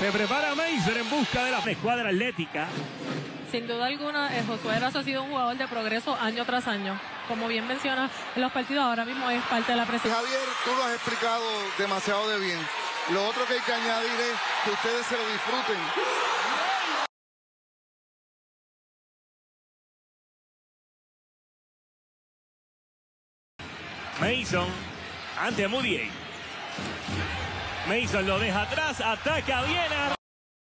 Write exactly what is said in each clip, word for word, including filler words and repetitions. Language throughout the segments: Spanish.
Se prepara Mason en busca de la escuadra atlética. Sin duda alguna, eh, Josué Erazo ha sido un jugador de progreso año tras año. Como bien menciona en los partidos, ahora mismo es parte de la presión. Javier, tú lo has explicado demasiado de bien. Lo otro que hay que añadir es que ustedes se lo disfruten. Mason ante Moody. Mason lo deja atrás, ataca bien a...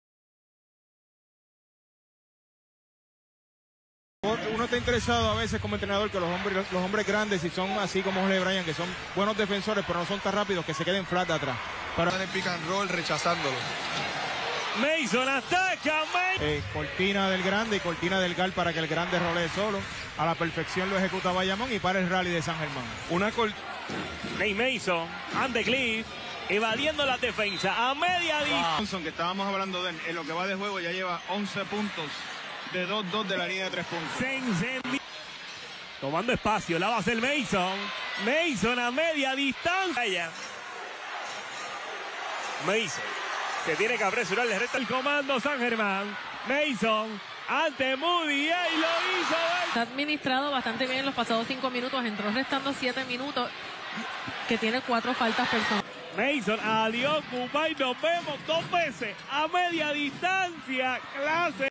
Uno está interesado a veces como entrenador que los hombres, los hombres grandes, si son así como Jorge Bryan, que son buenos defensores, pero no son tan rápidos, que se queden flat de atrás. Para en el pick and roll rechazándolo. Mason ataca. Mason. Eh, cortina del grande y cortina del Gal para que el grande rolee solo. A la perfección lo ejecuta Bayamón y para el rally de San Germán. Una col... Nate Mason ante Cliff, evadiendo la defensa a media distancia. Johnson, que estábamos hablando de él, en lo que va de juego ya lleva once puntos de dos dos de la línea de tres puntos. Se incendia. Tomando espacio, la va a hacer Mason. Mason a media distancia. Mason se tiene que apresurar, le resta el comando San Germán. Mason ante Moody, y lo hizo. Está administrado bastante bien en los pasados cinco minutos, entró restando siete minutos, que tiene cuatro faltas personales. Mason, adiós, Kumay, nos vemos dos veces a media distancia, clase.